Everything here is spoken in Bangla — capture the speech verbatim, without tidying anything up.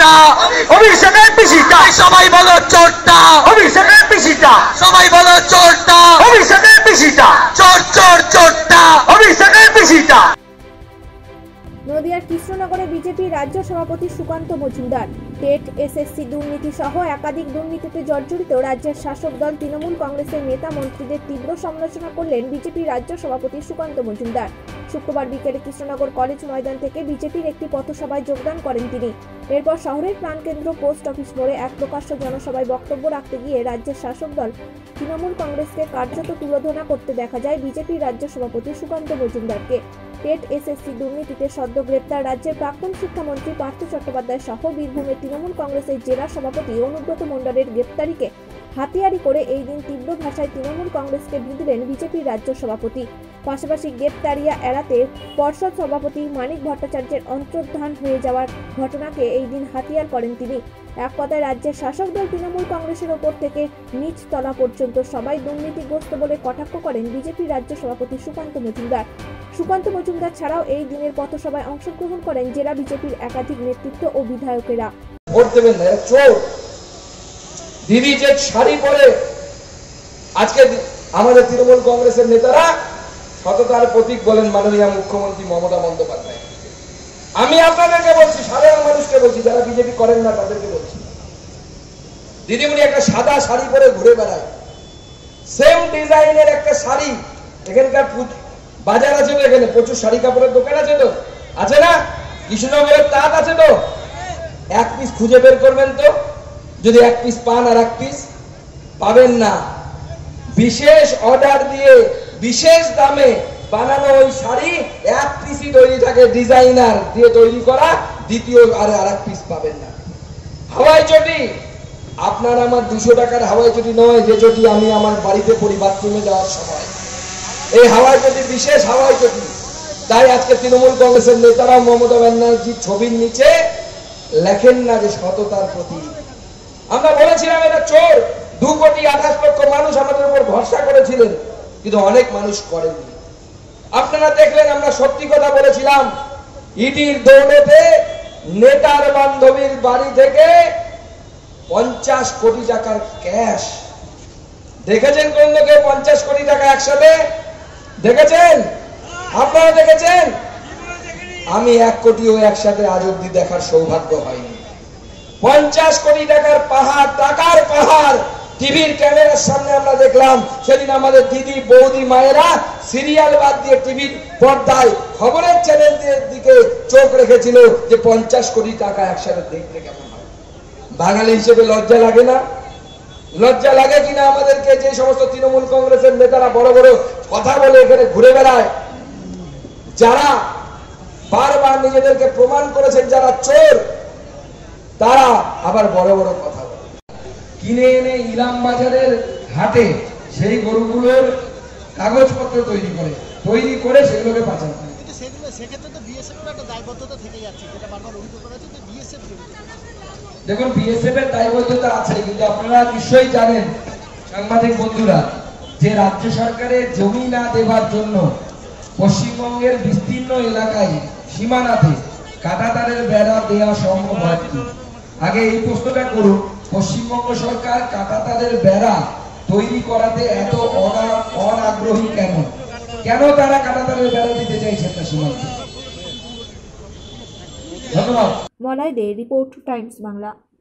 চোরটা, অভিষেকের পিসিটা, সবাই বলো চোরটা, অভিষেকের পিসিটা, সবাই বলো চোরটা, অভিষেকের পিসিটা, চোর চোর চোরটা, অভিষেকের পিসিটা। নদিয়ার কৃষ্ণনগরে বিজেপি রাজ্য সভাপতি সুকান্ত মজুমদার টেট এসএসসি দুর্নীতি সহ একাধিক দুর্নীতিতে জর্জরিত রাজ্যের শাসক দল তৃণমূল কংগ্রেসের নেতা মন্ত্রীদের তীব্র সমালোচনা করলেন বিজেপি রাজ্য সভাপতি সুকান্ত মজুমদার। শুক্রবার বিকেলে কৃষ্ণনগর কলেজ ময়দান থেকে বিজেপির একটি পথসভায় যোগদান করেন তিনি। এরপর শহরের প্রাণকেন্দ্র পোস্ট অফিস মোড়ে এক প্রকাশ্য জনসভায় বক্তব্য রাখতে গিয়ে রাজ্যের শাসক দল তৃণমূল কংগ্রেসকে কার্যত তুলোধনা করতে দেখা যায় বিজেপির রাজ্য সভাপতি সুকান্ত মজুমদারকে। টেট এসএসসি দুর্নীতিতে সদ্য গ্রেপ্তার রাজ্যের প্রাক্তন শিক্ষামন্ত্রী পার্থ চট্টোপাধ্যায় সহ বীরভূমের তৃণমূল কংগ্রেসের জেলা সভাপতি অনুব্রত মণ্ডলের গ্রেপ্তারিকে হাতিয়ারি করে এই দিন তীব্র ভাষায় তৃণমূল কংগ্রেসকে বিঁধলেন বিজেপির রাজ্য সভাপতি। পাশাপাশি গ্রেপ্তারিয়া এড়াতে পর্ষদ সভাপতি মানিক ভট্টাচার্যের অন্তর্ধান হয়ে যাওয়ার ঘটনাকে এই দিন হাতিয়ার করেন তিনি। এক কথায় রাজ্যের শাসক দল তৃণমূল কংগ্রেসের ওপর থেকে নিচ তলা পর্যন্ত সবাই দুর্নীতিগ্রস্ত বলে কটাক্ষ করেন বিজেপির রাজ্য সভাপতি সুকান্ত মজুমদার। সুকান্ত মজুমদার ছাড়াও এই দিনের পথসভায় অংশগ্রহণ করেন জেলা বিজেপির একাধিক নেতৃত্ব ও বিধায়কেরা। ভোট দেবেন না, চোর। দিদি যে শাড়ি পরে আজকে আমাদের তৃণমূল কংগ্রেসের নেতারা সততার প্রতীক বলেন মাননীয় মুখ্যমন্ত্রী মমতা বন্দ্যোপাধ্যায়। আমি আপনাদেরকে বলছি, সাধারণ মানুষকে বলছি, যারা বিজেপি করেন না তাদেরকে বলছি, দিদিমণি একটা সাদা শাড়ি পরে ঘুরে বেড়ায়, সেম ডিজাইনের একটা শাড়ি। এখানকার বাজার আছে তো, এখানে প্রচুর শাড়ি কাপড়ের দোকান আছে তো, আছে না? কৃষ্ণনগরের তাঁত আছে তো, এক পিস খুঁজে বের করবেন তো, যদি এক পিস পান আর এক পিস পাবেন না। বিশেষ অর্ডার দিয়ে বিশেষ দামে বানানো ওই শাড়ি এক পিসই তৈরি থাকে, ডিজাইনার দিয়ে তৈরি করা, দ্বিতীয় আর আর এক পিস পাবেন না। হাওয়াই চটি, আপনার আমার দুশো টাকার হাওয়াই চটি নয়, যে চটি আমি আমার বাড়িতে পরি বাথরুমে যাওয়ার সময়, এই হাওয়াই চটি বিশেষ হাওয়াই চটি। তাই আজকে তৃণমূল কংগ্রেসের নেতারা মমতা ব্যানার্জির ছবির নিচে লেখেন না যে সততার প্রতীক। আমরা বলেছিলাম এটা চোর। দু কোটি আঠাশ লক্ষ মানুষ আমাদের উপর ভরসা করেছিলেন, কিন্তু অনেক মানুষ করেননি। আপনারা দেখলেন আমরা সত্যি কথা বলেছিলাম। ইডির দৌলতে নেতার বান্ধবীর বাড়ি থেকে পঞ্চাশ কোটি টাকার ক্যাশ দেখেছেন? কোন লোকে পঞ্চাশ কোটি টাকা একসাথে দেখেছেন? আপনারা দেখেছেন? আমি এক কোটিও একসাথে আজ অব্দি দেখার সৌভাগ্য হয়নি। পঞ্চাশ কোটি টাকার পাহাড়, টাকার পাহাড় টিভির ক্যামেরার সামনে আমরা দেখলাম। সেদিন আমাদের দিদি বৌদি মায়েরা সিরিয়াল বাদ দিয়ে টিভির পর্দায় খবরের চ্যানেলের দিকে চোখ রেখেছিল যে পঞ্চাশ কোটি টাকা একসাথে দেখতে কেমন হয়। বাঙালি হিসেবে লজ্জা লাগে না? লজ্জা লাগে কিনা আমাদেরকে? যে সমস্ত তৃণমূল কংগ্রেসের নেতারা বড় বড় কথা বলে এখানে ঘুরে বেড়ায়, যারা বারবার নিজেদেরকে প্রমাণ করেছেন যারা চোর, তারা আবার বড় বড় কথা বলে। কিনে এনে ইলাম বাজারের হাটে সেই গরুগুলোর কাগজপত্র তৈরি করে তৈরি করে সেগুলোকে পাচার করে। দেখুন, বিএসএফ এর দায়বদ্ধতা আছে, কিন্তু আপনারা নিশ্চয়ই জানেন সাংবাদিক বন্ধুরা, যে রাজ্য সরকারের জমি না দেওয়ার জন্য পশ্চিমবঙ্গের বিস্তীর্ণ এলাকায় সীমানাতে কাঁটাতারের বেড়া দেওয়া সম্ভব হয় কি? আগে এই প্রশ্নটা করুন, পশ্চিমবঙ্গ সরকার কাঁটাতারের বেড়া তৈরি করাতে এত অনাগ্রহী কেন? কেন তারা কাঁটাতারের বেড়া দিতে চাইছেন না সীমান্তে? ধন্যবাদ। Malay De, Report Times Bangla.